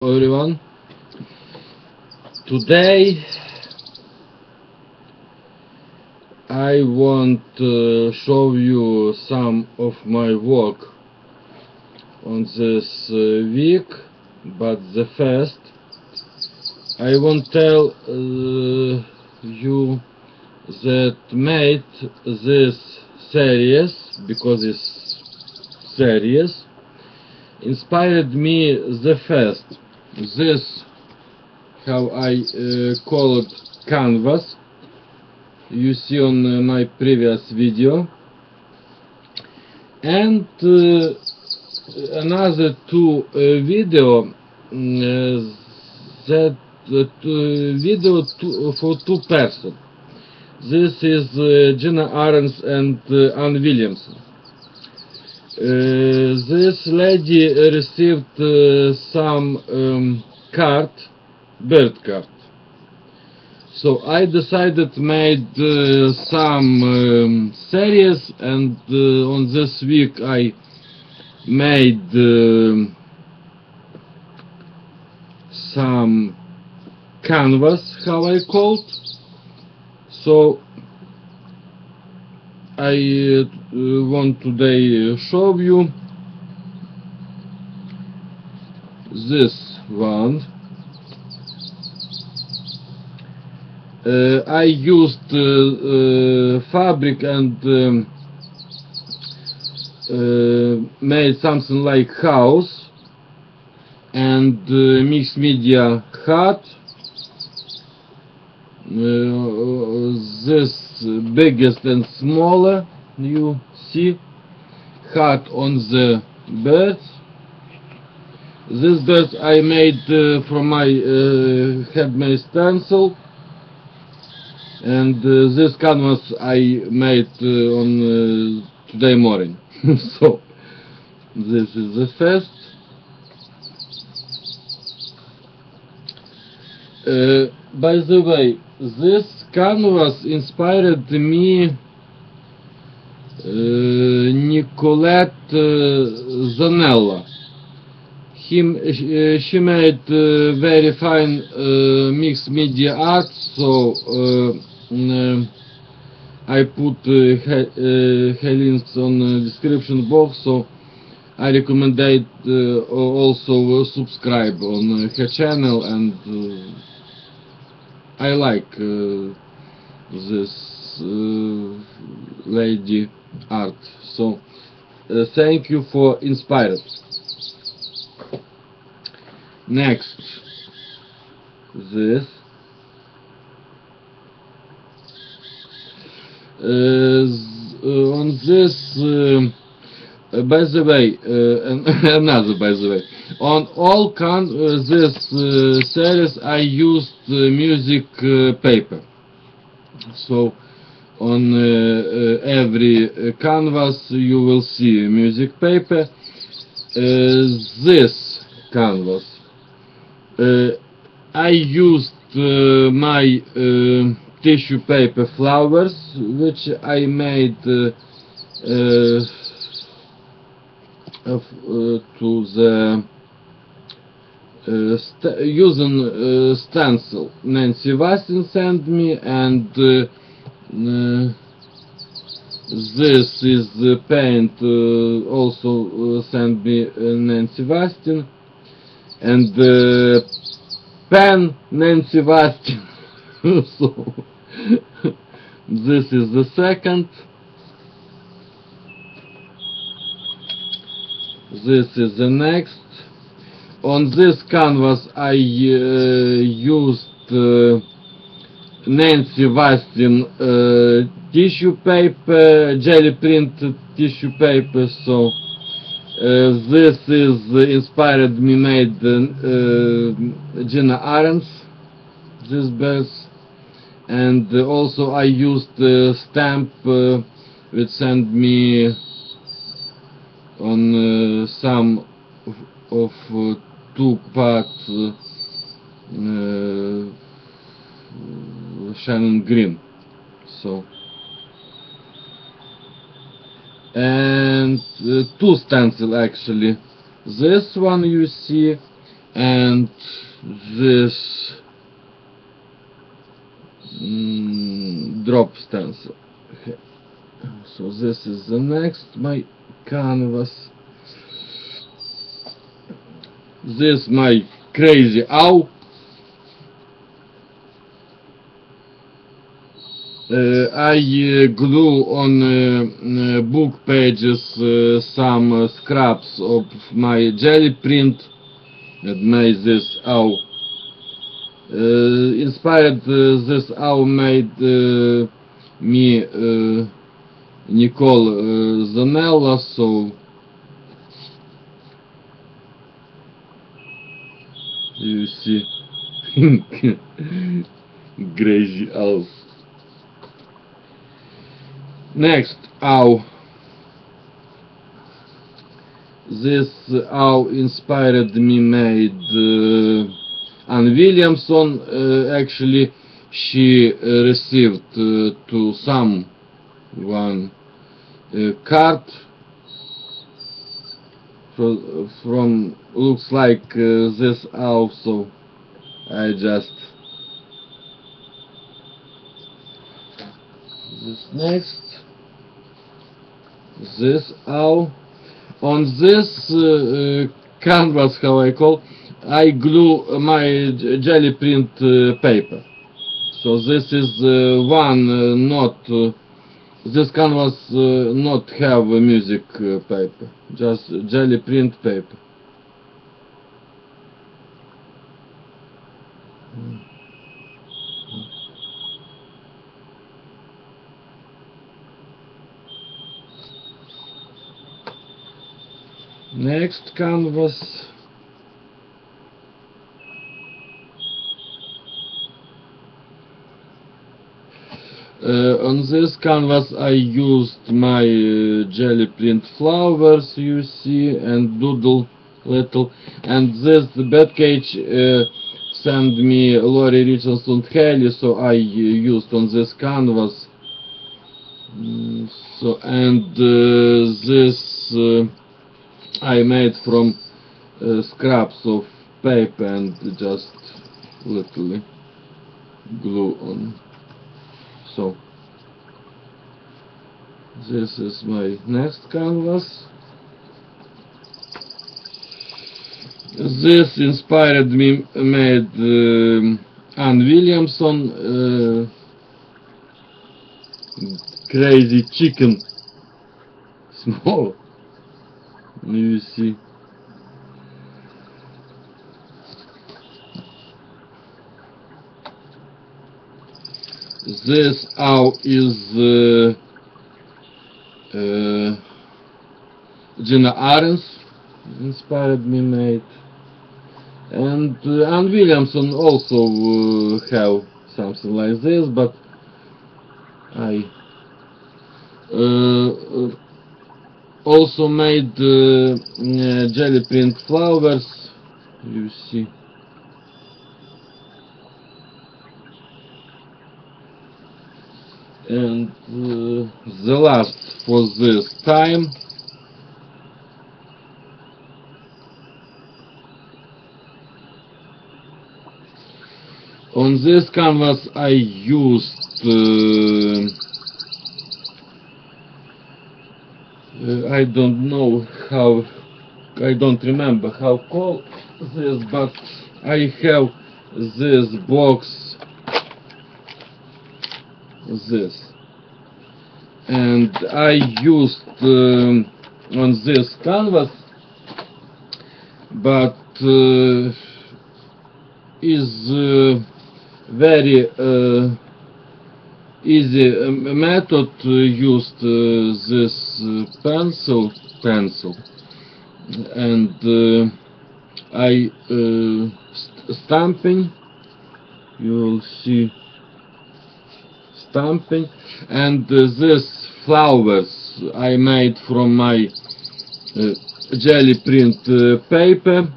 everyone. Today I want to show you some of my work on this week, but the first I want to tell you that made this series, because it's series, inspired me the first. This, how I call it, canvas, you see on my previous video, and another two video that video for two persons. This is Gina Arens and Ann Williamson. This lady received some bird card. So I decided to make some series, and on this week I made some canvas, how I called. So I want today show you this one. I used fabric and made something like house, and mixed media hat. This biggest and smaller, you see, hat on the birds. This bird I made from my handmade stencil, and this canvas I made on today morning. So this is the first. By the way, this canvas inspired me Nicolette Zanella. She made very fine mixed media art, so I put her links on the description box, so I recommend also subscribe on her channel, and I like this lady art, so thank you for inspiring. Next, this on this by the way, another by the way, on all this series I used music paper. So on every canvas you will see music paper. This canvas I used my tissue paper flowers, which I made to the using stencil Nancy Wastin sent me, and this is the paint also sent me Nancy Wastin, and pen Nancy Wastin. So this is the second. This is the next. On this canvas I used Nancy Wastin tissue paper, jelly printed tissue paper. So this is inspired me made Gina Arens, this birds, and also I used stamp which sent me on some of two parts Shannon green. So and two stencil actually. This one you see and this drop stencil. Okay. So this is the next my canvas. This my crazy owl. I glue on book pages some scraps of my jelly print and made this owl. Inspired this owl made me Nicole Zanella, so you see crazy owl. Next owl. This owl inspired me made Anne Williamson. Actually she received to someone card from looks like this owl, so I just this next this owl. On this canvas, how I call, I glue my jelly print paper. So this is one not this canvas not have a music paper, just jelly print paper. Next canvas. On this canvas I used my jelly print flowers, you see, and doodle little, and this bed cage sent me Laurie Richardson Haley, so I used on this canvas. So and this I made from scraps of paper and just little glue on. So this is my next canvas. This inspired me made Anne Williamson crazy chicken small, you see. This owl is Gina Arens inspired me made, and Anne Williamson also have something like this, but I also made jelly print flowers, you see. And the last for this time, on this canvas I used I don't know how, I don't remember how called this, but I have this box, this, and I used on this canvas, but is very easy method used this pencil and I stamping, you will see stamping, and this flowers I made from my jelly print paper,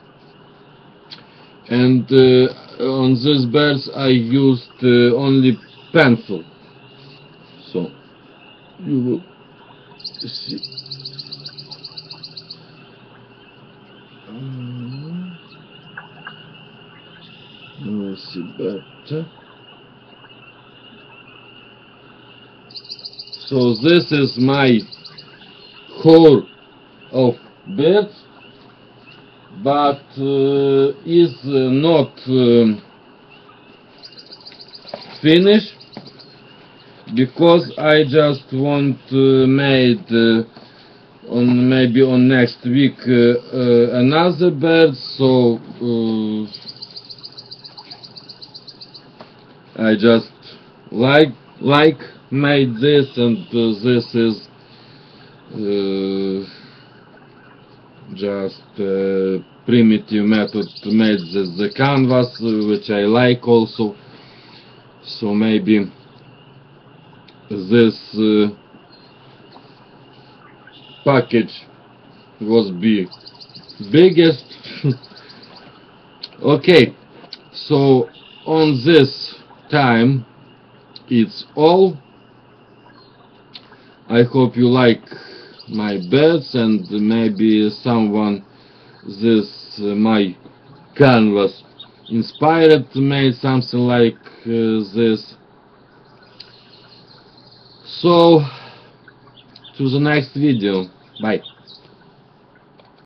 and on these birds I used only pencil, so you will see. Let me see better. So this is my whole of birds, but is not finished, because I just want made on maybe on next week another bird, so I just like made this, and this is just primitive method to make the canvas, which I like also. So maybe this package was be biggest. Okay, so on this time it's all. I hope you like my birds, and maybe someone this my canvas inspired, made something like this. So to the next video. Bye.